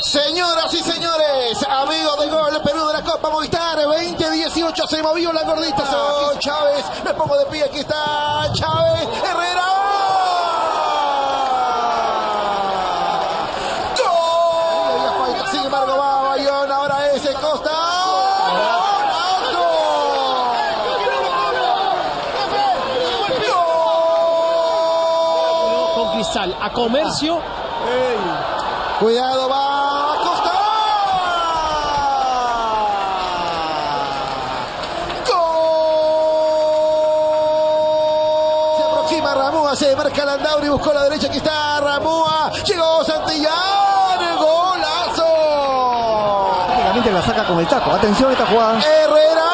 Señoras y señores, amigos de Gol Perú de la Copa Movistar 2018, se movió la gordita, soy Chávez, me pongo de pie, aquí está Chávez, Herrera. ¡Gol! Sin embargo va Bayón, ahora es Costa. Con Cristal, a Comercio. Cuidado, va Costa. ¡Gol! Se aproxima Ramúa, se marca Landauri, buscó la derecha, aquí está Ramúa, llegó Santillán, golazo. Prácticamente la saca con el taco, atención a esta jugada. Herrera.